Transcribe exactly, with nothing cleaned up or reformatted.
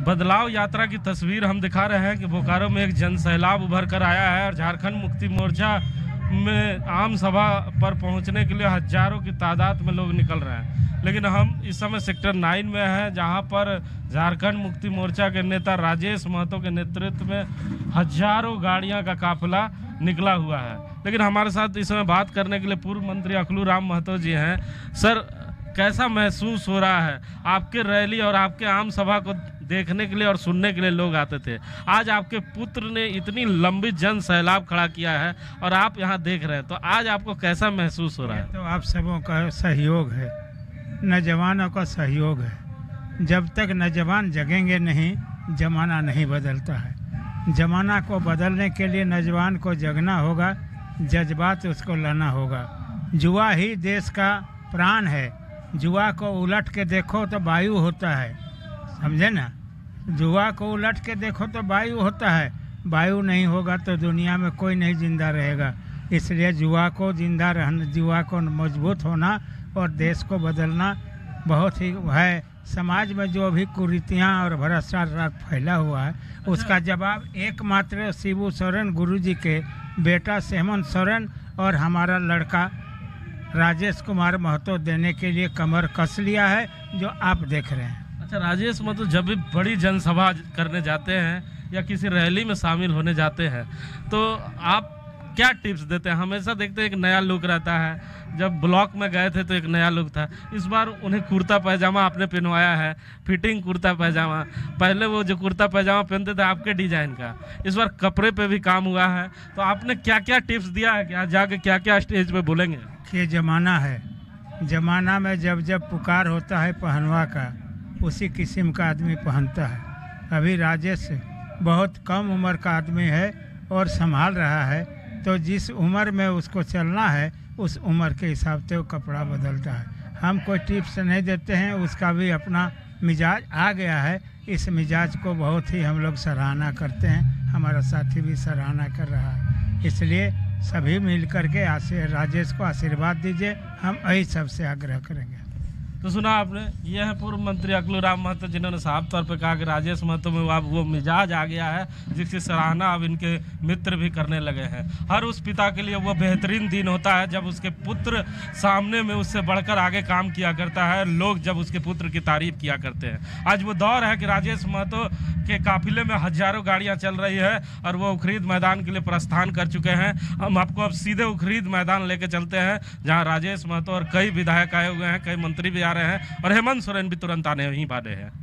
बदलाव यात्रा की तस्वीर हम दिखा रहे हैं कि बोकारो में एक जन सैलाब उभर कर आया है और झारखंड मुक्ति मोर्चा में आम सभा पर पहुंचने के लिए हजारों की तादाद में लोग निकल रहे हैं। लेकिन हम इस समय सेक्टर नाइन में हैं, जहां पर झारखंड मुक्ति मोर्चा के नेता राजेश महतो के नेतृत्व में हजारों गाड़ियां का काफिला निकला हुआ है। लेकिन हमारे साथ इस समय बात करने के लिए पूर्व मंत्री अकलू राम महतो जी हैं। सर, कैसा महसूस हो रहा है? आपके रैली और आपके आम सभा को देखने के लिए और सुनने के लिए लोग आते थे, आज आपके पुत्र ने इतनी लंबी जन सैलाब खड़ा किया है और आप यहाँ देख रहे हैं, तो आज आपको कैसा महसूस हो रहा है? तो आप सबों का सहयोग है, नौजवानों का सहयोग है। जब तक नौजवान जगेंगे नहीं, जमाना नहीं बदलता है। जमाना को बदलने के लिए नौजवान को जगना होगा, जज्बात उसको लाना होगा। जुआ ही देश का प्राण है। जुआ को उलट के देखो तो वायु होता है, समझे ना? जुआ को उलट के देखो तो वायु होता है। वायु नहीं होगा तो दुनिया में कोई नहीं जिंदा रहेगा। इसलिए जुआ को जिंदा रहना, जुआ को मजबूत होना और देश को बदलना बहुत ही है। समाज में जो भी कुरीतियाँ और भ्रष्टाचार फैला हुआ है, उसका जवाब एकमात्र शिबू सोरेन गुरुजी के बेटा हेमंत सोरेन और हमारा लड़का राजेश कुमार महतो देने के लिए कमर कस लिया है, जो आप देख रहे हैं। अच्छा, राजेश महतो जब भी बड़ी जनसभा करने जाते हैं या किसी रैली में शामिल होने जाते हैं, तो आप क्या टिप्स देते हैं? हमेशा देखते हैं एक नया लुक रहता है। जब ब्लॉक में गए थे तो एक नया लुक था, इस बार उन्हें कुर्ता पैजामा आपने पहनवाया है, फिटिंग कुर्ता पैजामा। पहले वो जो कुर्ता पैजामा पहनते थे आपके डिजाइन का, इस बार कपड़े पे भी काम हुआ है। तो आपने क्या क्या टिप्स दिया है कि आज जाके क्या क्या स्टेज पे बोलेंगे? ये जमाना है, जमाना में जब जब पुकार होता है पहनवा का, उसी किस्म का आदमी पहनता है। अभी राजेश बहुत कम उम्र का आदमी है और संभाल रहा है, तो जिस उम्र में उसको चलना है उस उम्र के हिसाब से वो कपड़ा बदलता है। हम कोई टिप्स नहीं देते हैं, उसका भी अपना मिजाज आ गया है। इस मिजाज को बहुत ही हम लोग सराहना करते हैं, हमारा साथी भी सराहना कर रहा है। इसलिए सभी मिल करके आशीर्वाद राजेश को आशीर्वाद दीजिए, हम यही सबसे आग्रह करेंगे। तो सुना आपने, ये है पूर्व मंत्री अकलू राम महतो, जिन्होंने साफ तौर पे कहा कि राजेश महतो में अब वो मिजाज आ गया है जिसकी सराहना अब इनके मित्र भी करने लगे हैं। हर उस पिता के लिए वो बेहतरीन दिन होता है जब उसके पुत्र सामने में उससे बढ़कर आगे काम किया करता है, लोग जब उसके पुत्र की तारीफ किया करते हैं। आज वो दौर है कि राजेश महतो के काफिले में हजारों गाड़ियाँ चल रही है और वो उखरीद मैदान के लिए प्रस्थान कर चुके हैं। हम आपको अब सीधे उखरीद मैदान लेके चलते हैं, जहाँ राजेश महतो और कई विधायक आए हुए हैं, कई मंत्री भी आ रहे हैं और हेमंत सोरेन भी तुरंत आने ही वाले हैं।